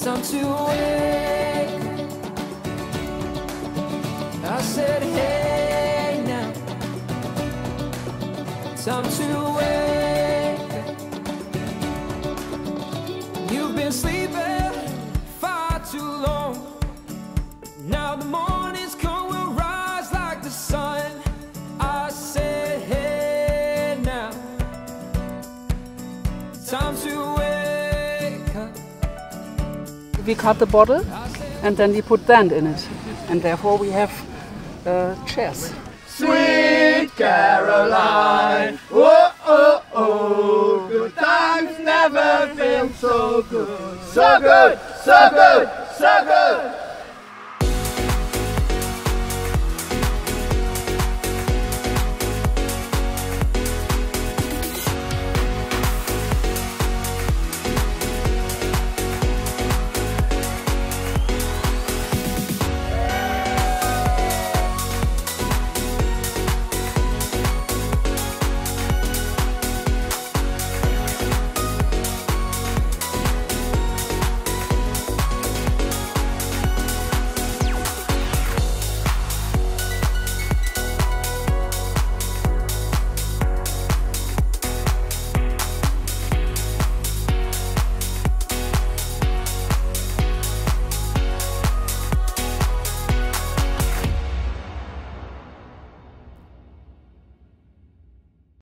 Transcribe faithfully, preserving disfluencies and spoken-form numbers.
time to wake. I said, hey now, time to wake. You've been sleeping far too long. Now the morning's come, we'll rise like the sun. I said, hey now, time to wake up. We cut the bottle and then we put sand in it, and therefore we have uh, chairs. Sweet Caroline, oh oh oh, good times never feel so good, so good, so good.